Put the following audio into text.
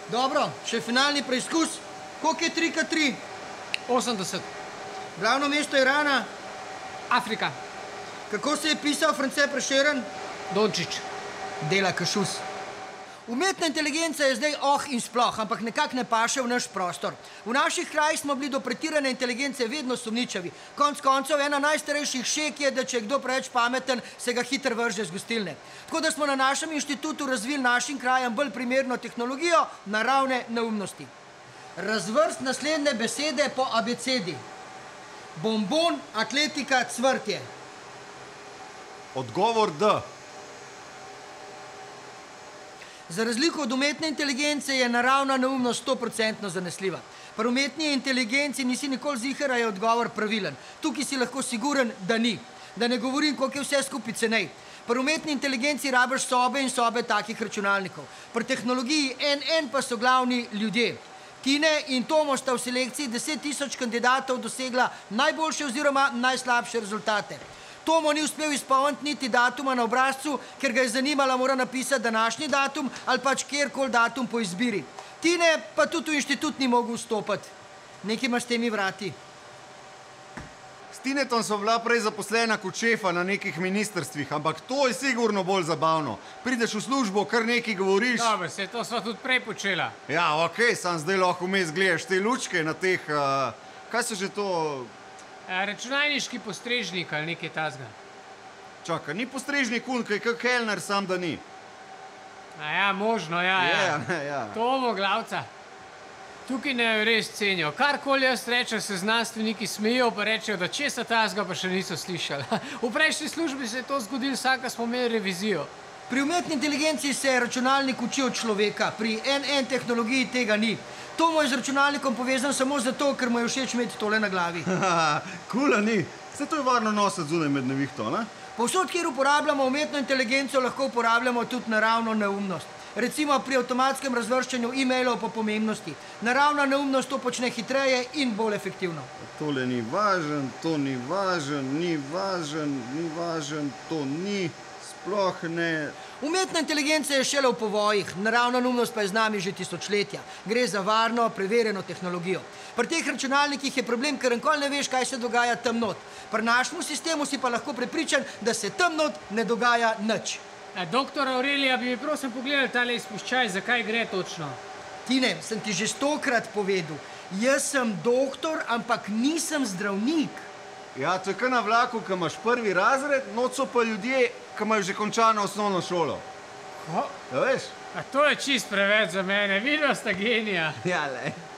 Dobro, še finalni preizkus. Koliko je 3x3? 80. Glavno mesto Irana? Afrika. Kako se je pisal France Prešeren? Dončić. Dela Kašus. Umetna inteligenca je zdaj in sploh, ampak nekako ne paše v naš prostor. V naših krajih smo bili do pretirane inteligence vedno sumničavi. Konec koncev, ena najstarejših šek je, da če je kdo preveč pameten, se ga hitro vrže z gostilne. Tako da smo na našem inštitutu razvili našim krajem bolj primerno tehnologijo naravne neumnosti. Razvrst naslednje besede po abecedi. Bombon, atletika, cvrtje. Odgovor D. Za razliko od umetne inteligence je naravna neumnost 100% zanesljiva. Pri umetni inteligenci nisi nikoli ziher, a je odgovor pravilen. Tukaj si lahko siguren, da ni. Da ne govorim, koliko je vse skupaj cenej. Pri umetni inteligenci rabiš sobe in sobe takih računalnikov. Pri tehnologiji NN pa so glavni ljudje. Tine in Tomo sta v selekciji 10.000 kandidatov dosegla najboljše oziroma najslabše rezultate. Tomo ni uspel izpolniti niti datuma na obrazcu, ker ga je zanimala, mora napisati današnji datum ali pač kjerkoli datum po izbiri. Tine pa tudi v inštitut ni mogel vstopati. Nekaj imaš s temi vrati. S Tinetom so bila prej zaposlena kot šefa na nekih ministrstvih, ampak to je sigurno bolj zabavno. Prideš v službo, kar nekaj govoriš. Dobro, se to sva tudi prej počela. Ja, okej, sam zdaj lahko vmes gledaš te lučke na teh, kaj so že to... Računalniški postrežnik ali nekaj tazga. Čakaj, ni postrežnik kaj kak Helner, sam da ni. Ja, možno, ja. Ja. Tomo Glavca. Tukaj ne res cenijo. Karkoli jaz rečem, se znanstveniki smejijo, pa rečejo, da česa tazga pa še niso slišali. V prejšnji službi se je to zgodilo, vsaka smo imeli revizijo. Pri umetni inteligenci se računalnik uči od človeka, pri NN tehnologiji tega ni. Tomo je z računalnikom povezan samo zato, ker mu je všeč imeti tole na glavi. Kula ni. Vse to je varno nositi zunaj med nevihto, ne? Povsod, kjer uporabljamo umetno inteligenco, lahko uporabljamo tudi naravno neumnost. Recimo pri avtomatskem razvrščanju e-mailov po pomembnosti. Naravna neumnost to počne hitreje in bolj efektivno. Tole ni važen, to ni važen, ni važen, ni važen, to ni, sploh ne... Umetna inteligenca je šele v povojih, naravna neumnost pa je z nami že tisočletja. Gre za varno, preverjeno tehnologijo. Pri teh računalnikih je problem, ker nikoli ne veš, kaj se dogaja tam not. Pri našemu sistemu si pa lahko prepričan, da se tam not ne dogaja nič. Doktor Aurelija, bi mi prosim pogledali tale izpuščaj, zakaj gre točno? Tine, sem ti že 100-krat povedal. Jaz sem doktor, ampak nisem zdravnik. Ja, to je kar na vlaku, ko imaš prvi razred, noč so pa ljudje, ki imajo že končano osnovno šolo. Ja, veš? To je čist preveč za mene, vidva sta genija. Ja, le.